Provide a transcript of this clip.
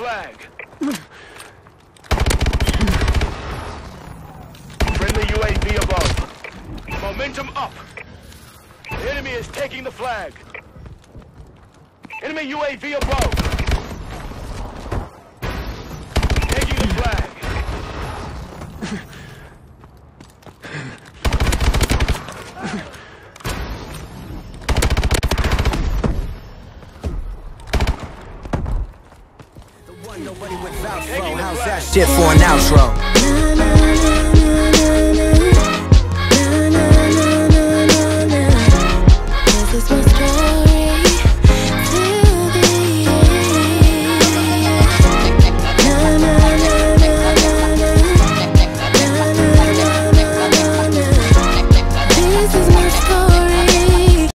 flag. Friendly UAV above. Momentum up. The enemy is taking the flag. Enemy UAV above. Taking the flag. Nobody would vouch for. How's that shit for an outro?